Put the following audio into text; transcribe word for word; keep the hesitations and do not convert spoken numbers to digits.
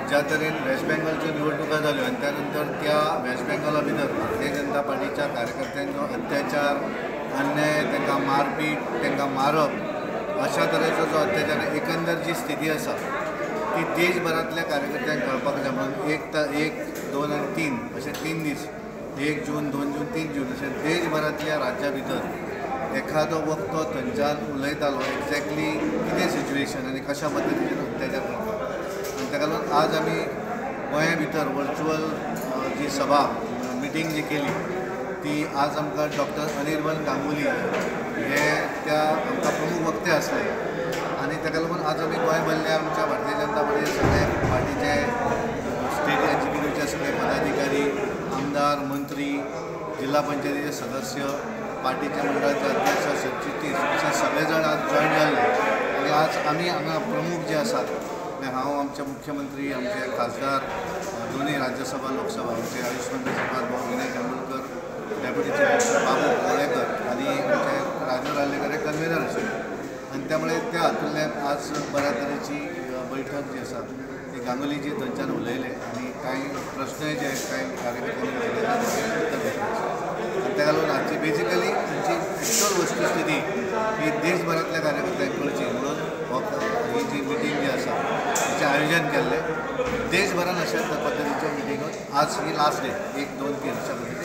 ज्या तरेन वेस्ट बेंगॉलच्यो निवडणुका जाल्यो आनी त्यानंतर त्या वेस्ट बेंगॉला भितर भारतीय जनता पार्टीच्या कार्यकर्त्यांचो अत्याचार, अन्याय, तांकां मारपीट, तांकां मारप अशा तरेचो जो अत्याचार एकंदर जी स्थिती आसा ती देशभरातल्या कार्यकर्त्यांक कळपाक जाय म्हणून एक ता एक दोन आनी तीन अशे तीन दीस एक जून दोन जून तीन जून अशे देशभरातल्या राज्या भितर एखादो वक्तो थंयच्यान उलयतालो एक्झॅक्टली कितें सिच्युएशन आनी कशा पद्दतीन अत्याचार करता आनी ताका लागून आज आमी गोंया भितर वर्च्युअल जी सभा मिटींग जी केली ती आज आमकां डॉक्टर अनिर्बन गांगुली हे त्या आमकां प्रमुख वक्ते आसले आनी ताका लागून आज आमी गोंय भरल्या आमच्या भारतीय जनता पार्टी सगळे पार्टीचे स्टेट एक्झिक्युटिव्हचे सगळे पदाधिकारी, आमदार, मंत्री, जिल्हा पंचायतीचे सदस्य, पार्टीच्या मंडळाचे अध्यक्ष, सरचिटणीस असे सगळे जाण आज जॉईन जाल्ले आनी आज आमी हांगा प्रमुख जे आसात हांव आमचे मुख्यमंत्री, आमचे खासदार दोन्ही राज्यसभा लोकसभा आमचे आयुष मंत्री Shripad Bhau Vinay Tendulkar, deputy chief minister Babu Kolekar आनी आमचे राजू राल्लेकर हे कन्व्हेनर आशिल्ले आनी त्यामुळे त्या हातूंतल्यान आज बऱ्या तरेची बैठक जी आसा ती गांगुलीजी थंयच्यान उलयले आनी कांय प्रश्न जे कांय कार्यकर्त्यांनी विचारले उत्तर दिलें आनी ताका लागून हाची बेजिकली तांची एक्चुअल वस्तुस्थिती ही देशभरातल्या कार्यकर्त्यांक कळची म्हणून ही जी मिटींग जी आसा तिचें आयोजन केल्लें देशभरान अशा पद्दतीच्यो मिटींगो आज ही लास्ट डे एक दोन तीन अशा